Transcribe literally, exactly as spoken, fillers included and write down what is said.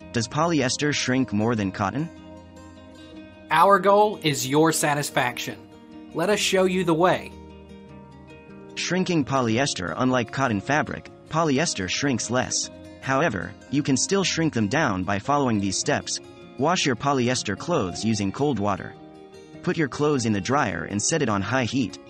Does polyester shrink more than cotton? Our goal is your satisfaction. Let us show you the way. Shrinking polyester. Unlike cotton fabric, polyester shrinks less. However, you can still shrink them down by following these steps. Wash your polyester clothes using cold water. Put your clothes in the dryer and set it on high heat.